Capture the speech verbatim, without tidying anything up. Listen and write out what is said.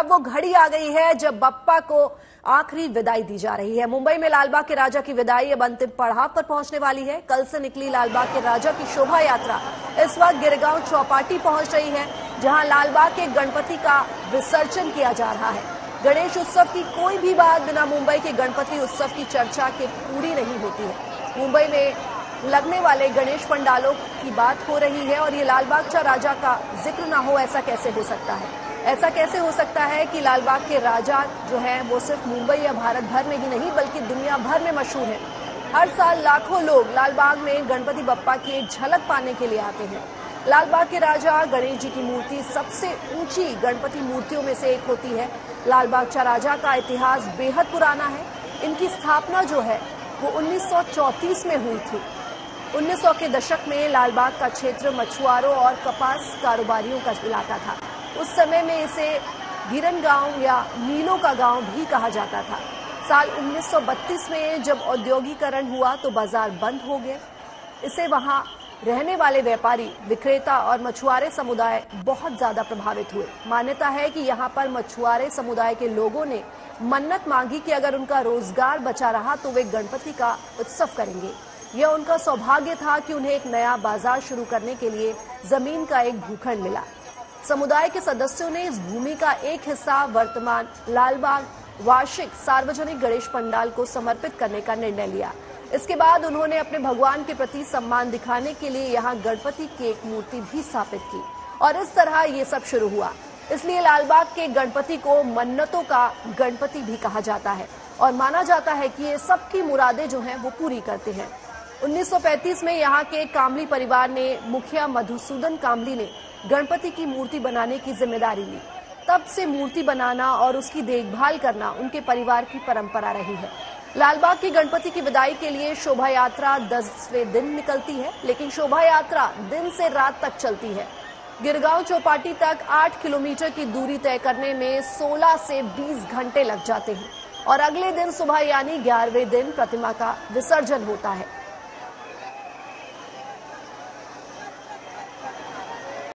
अब वो घड़ी आ गई है जब बप्पा को आखिरी विदाई दी जा रही है। मुंबई में लालबाग के राजा की विदाई अब अंतिम पड़ाव पर पहुंचने वाली है। कल से निकली लालबाग के राजा की शोभा यात्रा इस वक्त गिरगांव चौपाटी पहुंच रही है, जहां लालबाग के गणपति का विसर्जन किया जा रहा है। गणेश उत्सव की कोई भी बात बिना मुंबई के गणपति उत्सव की चर्चा के पूरी नहीं होती है। मुंबई में लगने वाले गणेश पंडालों की बात हो रही है और ये लालबाग का राजा का जिक्र ना हो, ऐसा कैसे हो सकता है? ऐसा कैसे हो सकता है कि लालबाग के राजा जो हैं वो सिर्फ मुंबई या भारत भर में ही नहीं बल्कि दुनिया भर में मशहूर है। हर साल लाखों लोग लालबाग में गणपति बप्पा की एक झलक पाने के लिए आते हैं। लालबाग के राजा गणेश जी की मूर्ति सबसे ऊंची गणपति मूर्तियों में से एक होती है। लालबाग का राजा का इतिहास बेहद पुराना है। इनकी स्थापना जो है वो उन्नीस सौ चौंतीस में हुई थी। उन्नीस सौ के दशक में लालबाग का क्षेत्र मछुआरों और कपास कारोबारियों का इलाका था। उस समय में इसे गिरन गांव या नीलों का गांव भी कहा जाता था। साल उन्नीस सौ बत्तीस में जब औद्योगिकरण हुआ तो बाजार बंद हो गए। इसे वहां रहने वाले व्यापारी, विक्रेता और मछुआरे समुदाय बहुत ज्यादा प्रभावित हुए। मान्यता है कि यहाँ पर मछुआरे समुदाय के लोगों ने मन्नत मांगी कि अगर उनका रोजगार बचा रहा तो वे गणपति का उत्सव करेंगे। यह उनका सौभाग्य था कि उन्हें एक नया बाजार शुरू करने के लिए जमीन का एक भूखंड मिला। समुदाय के सदस्यों ने इस भूमि का एक हिस्सा वर्तमान लालबाग वार्षिक सार्वजनिक गणेश पंडाल को समर्पित करने का निर्णय लिया। इसके बाद उन्होंने अपने भगवान के प्रति सम्मान दिखाने के लिए यहाँ गणपति की एक मूर्ति भी स्थापित की और इस तरह ये सब शुरू हुआ। इसलिए लालबाग के गणपति को मन्नतों का गणपति भी कहा जाता है और माना जाता है कि ये सबकी मुरादें जो हैं वो पूरी करते हैं। उन्नीस सौ पैंतीस में यहाँ के कामली परिवार ने मुखिया मधुसूदन कामली ने गणपति की मूर्ति बनाने की जिम्मेदारी ली। तब से मूर्ति बनाना और उसकी देखभाल करना उनके परिवार की परंपरा रही है। लालबाग की गणपति की विदाई के लिए शोभा यात्रा दसवें दिन निकलती है, लेकिन शोभा यात्रा दिन से रात तक चलती है। गिरगांव चौपाटी तक आठ किलोमीटर की दूरी तय करने में सोलह से बीस घंटे लग जाते हैं और अगले दिन सुबह यानी ग्यारहवें दिन प्रतिमा का विसर्जन होता है।